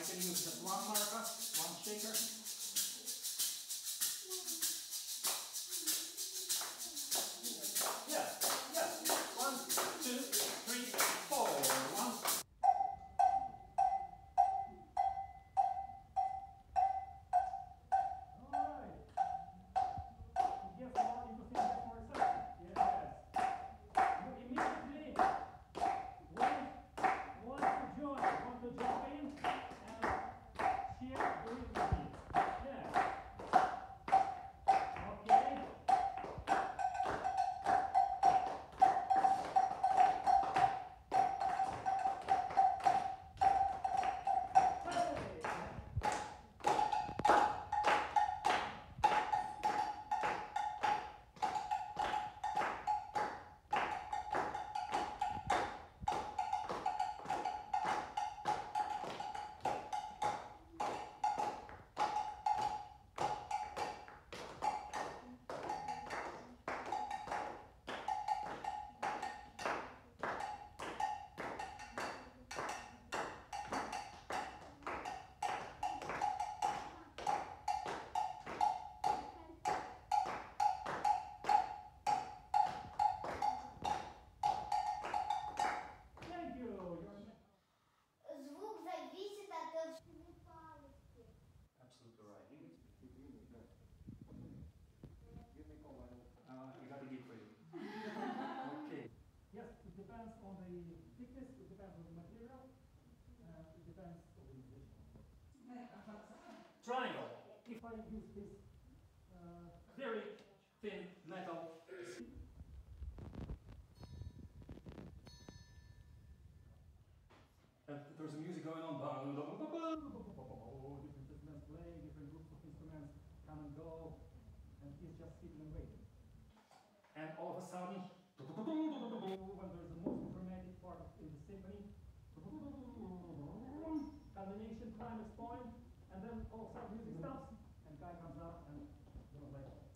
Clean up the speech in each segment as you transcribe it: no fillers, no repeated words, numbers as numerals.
can use just one marca, one shaker. Yeah, yeah. 1, 2, 3, 4. 1. Absolutely right. You got a gift for you. Okay. Yes, it depends on the thickness, it depends on the material, it depends on the musician. Triangle. If I use this very thin metal, and there's music going on. Different instruments playing, different groups of instruments come and go, and he's just sitting and waiting. And all of a sudden, when there's the most dramatic part in the symphony, culmination, climax point, and then all of a sudden music stops, and guy comes up and goes like, and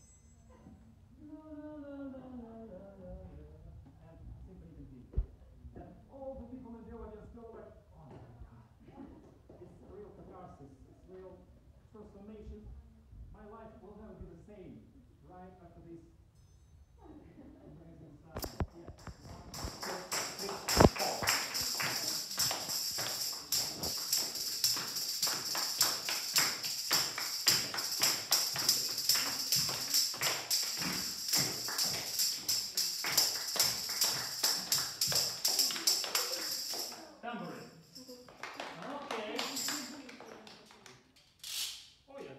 symphony complete. And all the people in the audience go like, oh my God, it's real catharsis, it's real transformation. My life will never be the same right after this. Amazing sound. Yeah. 1, 2, 3, 4. Tambourine. Okay. Oh yeah.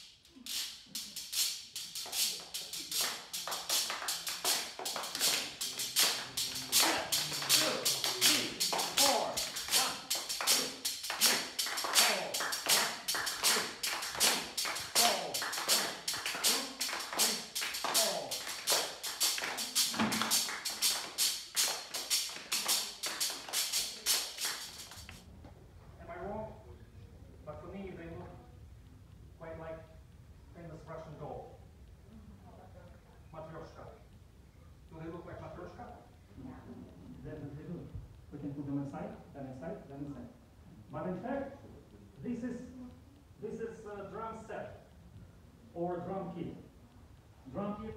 But for me, they look quite like famous Russian doll. Matryoshka. Do they look like Matryoshka? Yeah. Definitely do. We can put them inside, then inside, then inside. But in fact, this is a drum set or drum kit. Drum kit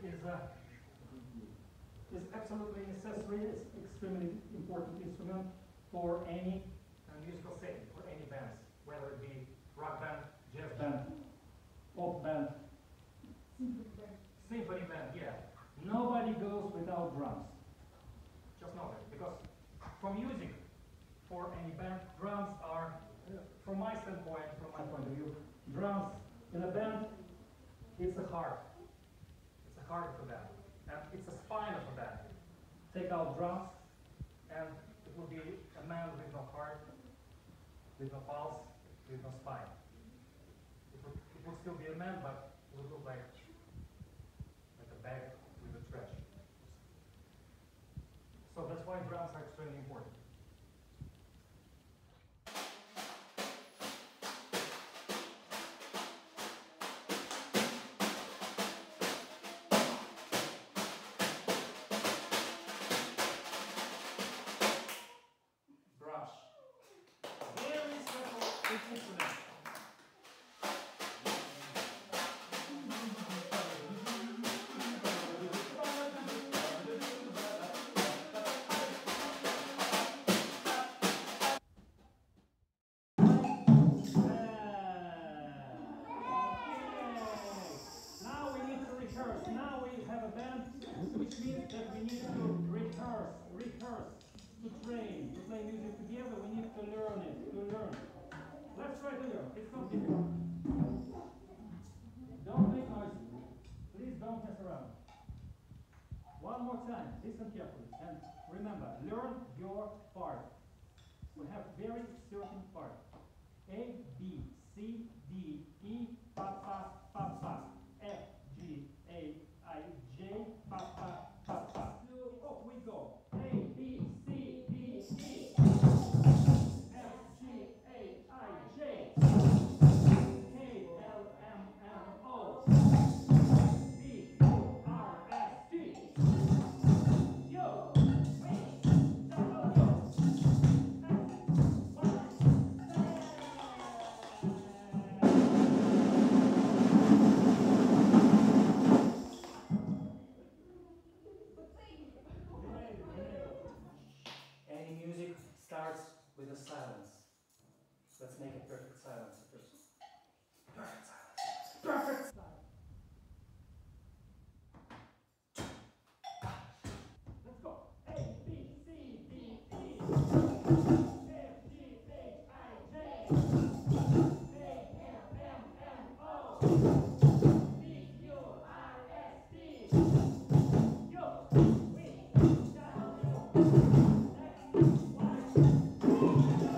is absolutely necessary. It's extremely important instrument for any musical setting, for any bands, whether it be rock band, jazz band, pop band, symphony band, yeah. Nobody goes without drums. Just nobody. Because for music, for any band, drums are, from my standpoint, from my point of view, drums in a band, it's the heart. It's the heart of the band. And it's the spine of the band. Take out drums, and it will be a man with no heart, with no pulse, with no spine. It will still be a man, but it will look like a bag with a trash. So that's why drums are extremely important. Brush. Very special instrument. music together, we need to learn it, Let's try to learn. It's not difficult. Don't make noise. Please don't mess around. One more time, listen carefully, and remember, learn your part. We have very certain part. A, B, C, D, E, fa, fa, fa, fa. F, G, A, I, J, fa, fa, fa, fa. Off we go. A, B, C, D, E. F, G, A, I, J. K, L, M, N, O. P, Q, R, S, T. Yo, wait, double yo. Any music starts with a silence. Let's make it perfect silence at first. Perfect silence. Perfect silence. Let's go. A, B, C, D, E. F, G, H, I, J. K, L, M, N, O. P, Q, R, S, T. Yo, we, W, X, Y.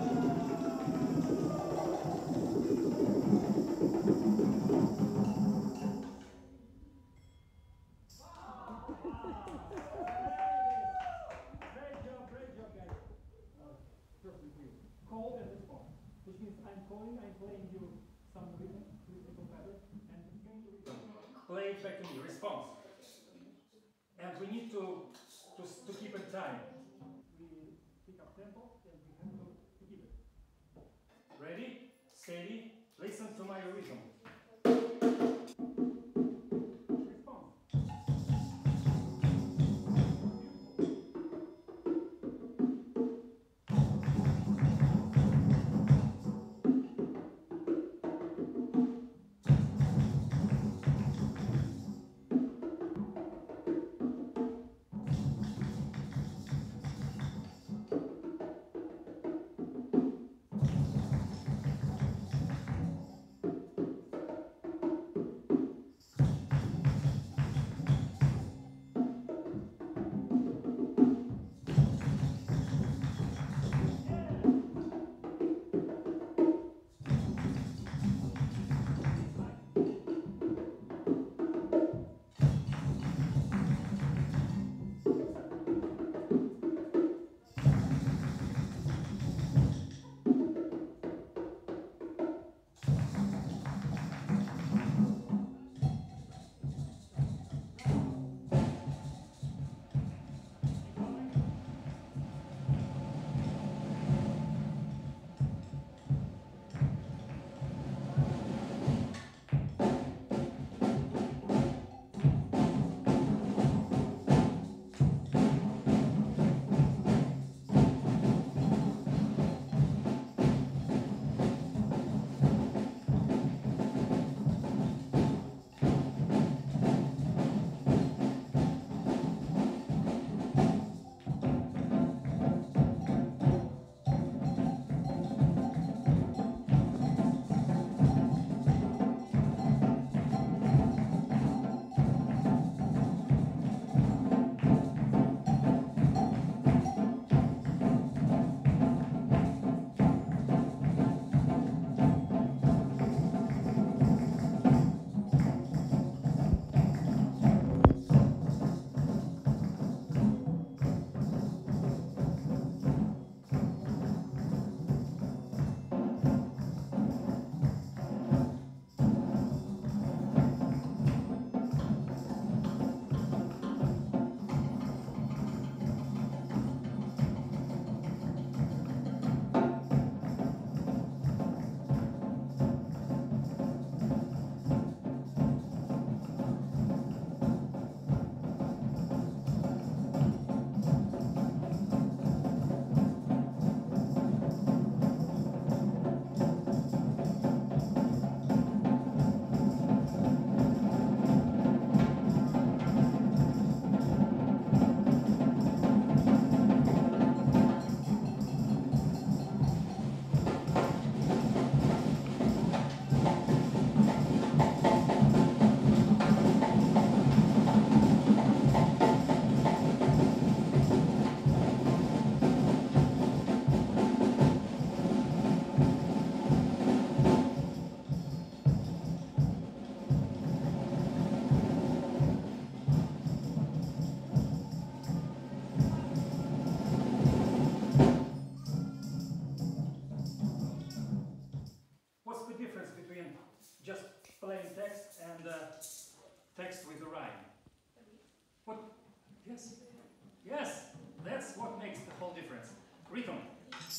Great job, guys. Perfectly. Call and respond, which means I'm calling, I'm playing you some rhythm, rhythmical pattern, and it's going to Play it back to me. Response. And we need to keep in time. we pick up tempo and we have to keep it. Ready? Steady. Listen to my rhythm. Response.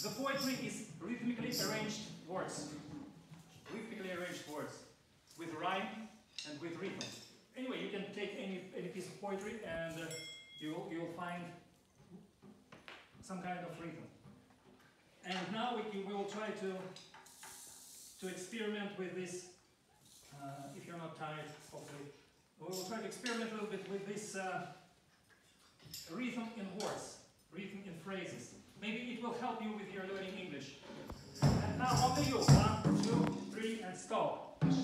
The poetry is rhythmically arranged words. Rhythmically arranged words with rhyme and with rhythm. Anyway, you can take any piece of poetry and you'll find some kind of rhythm. And now we will try to experiment with this. If you're not tired, hopefully, we will try to experiment a little bit with this rhythm in words, rhythm in phrases. Maybe it will help you with your learning English. And now on to you. 1, 2, 3, and stop.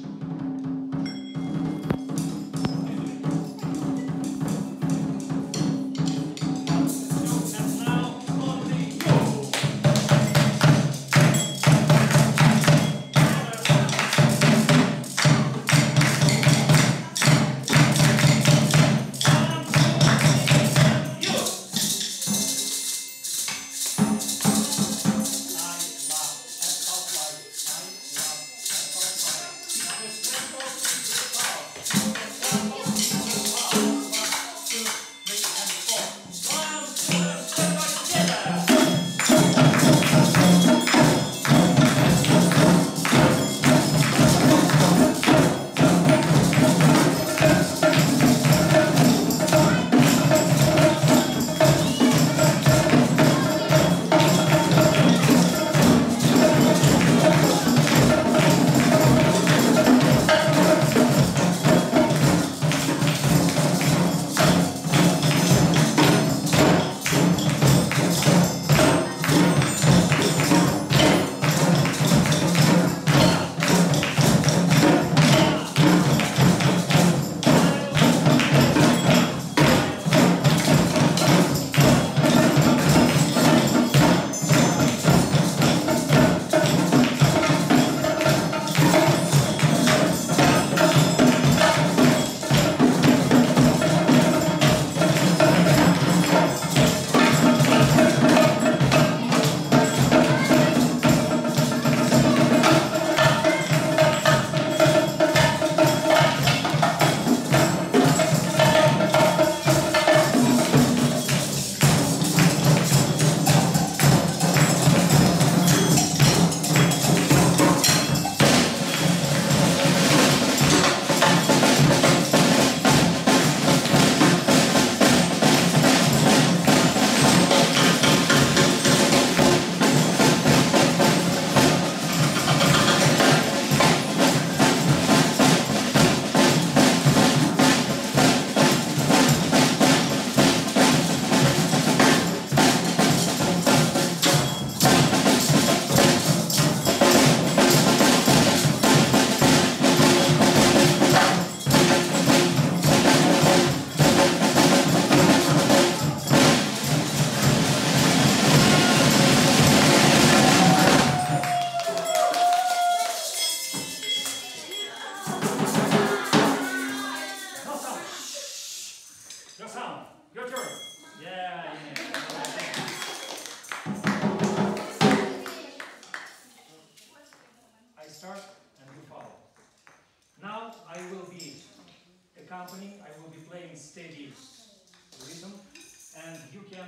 I will be playing steady rhythm, and you can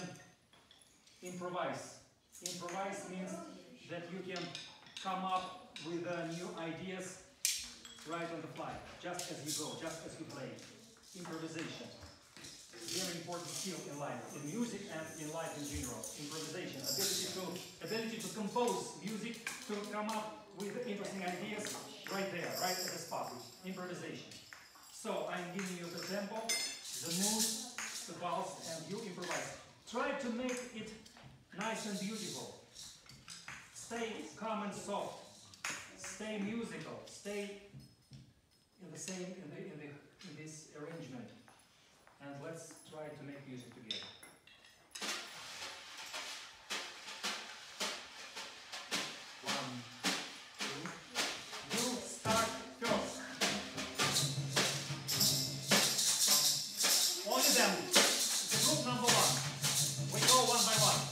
improvise. Improvise means that you can come up with new ideas right on the fly, just as you go, just as you play. Improvisation. Very important skill in life, in music and in life in general. Improvisation, ability to compose music, to come up with interesting ideas right there, right at the spot. Improvisation. So I'm giving you the tempo, the mood, the pulse, and you improvise. Try to make it nice and beautiful. Stay calm and soft. Stay musical. Stay in the same in this arrangement. And let's try to make music together. One, two. You start first. Only them. It's group number one. We go one by one.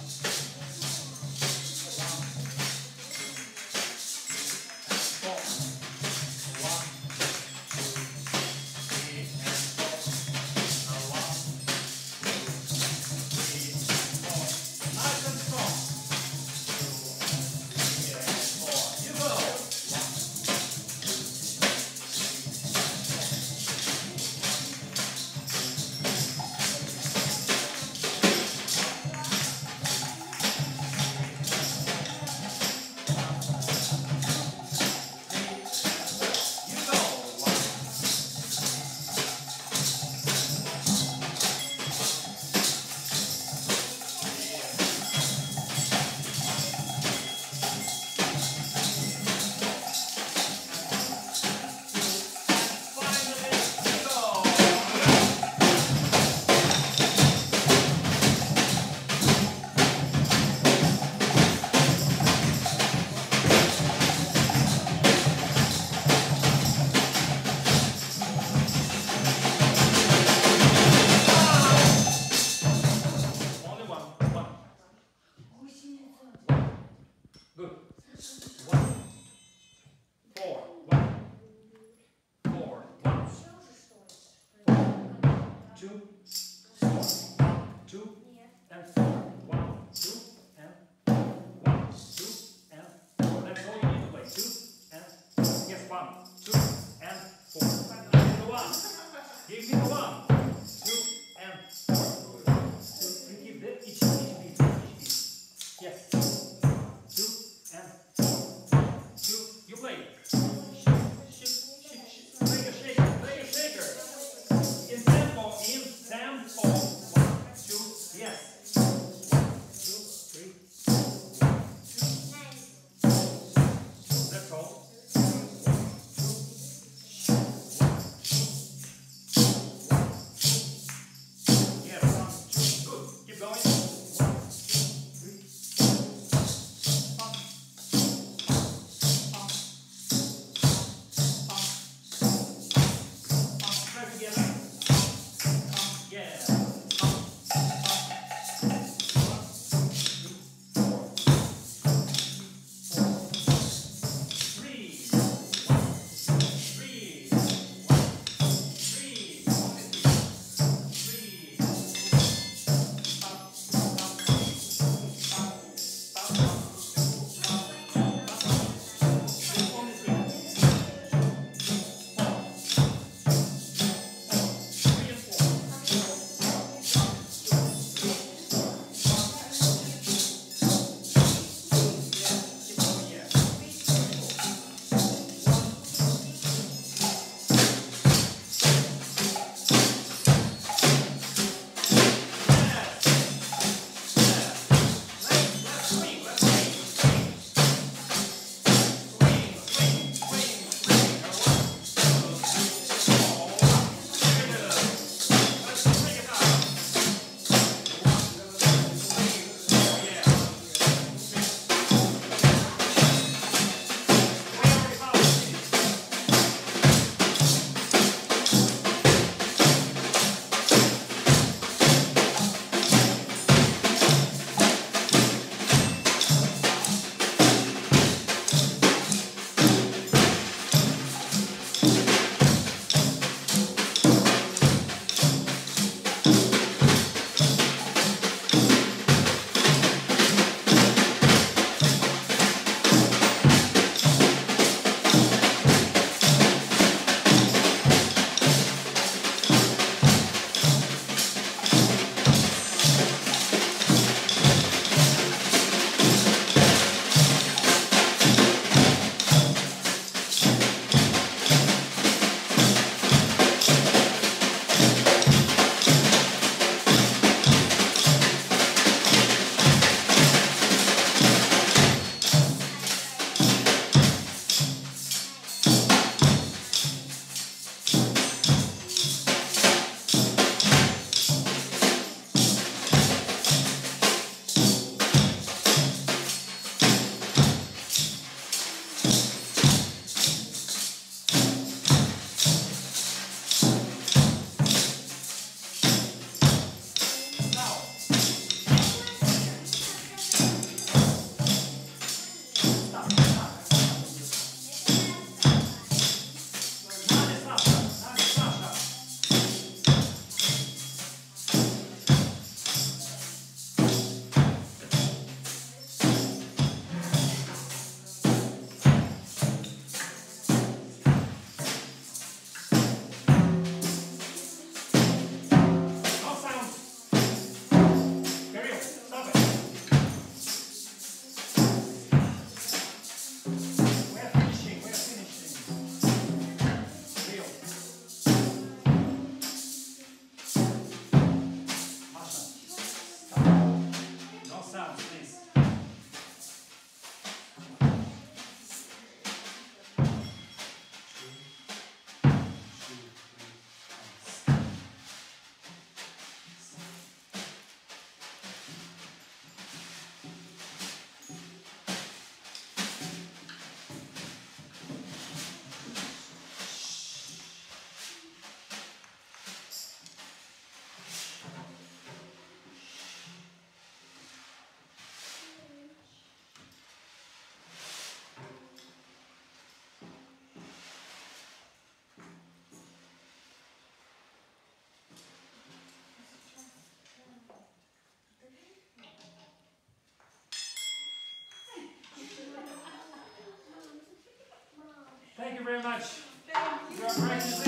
2, 4, 1, 2, and 4, 1, 2, and 1, 2, and 4. That's all you need to play. 2 and yes, 1, 2, and 4. Give me the 1. Give me the 1, 2, and 4. So you keep the each beat. Yes. 2 and 4. 1, 2. You play. Shake a shaker. In tempo. much. Thank you. You are practicing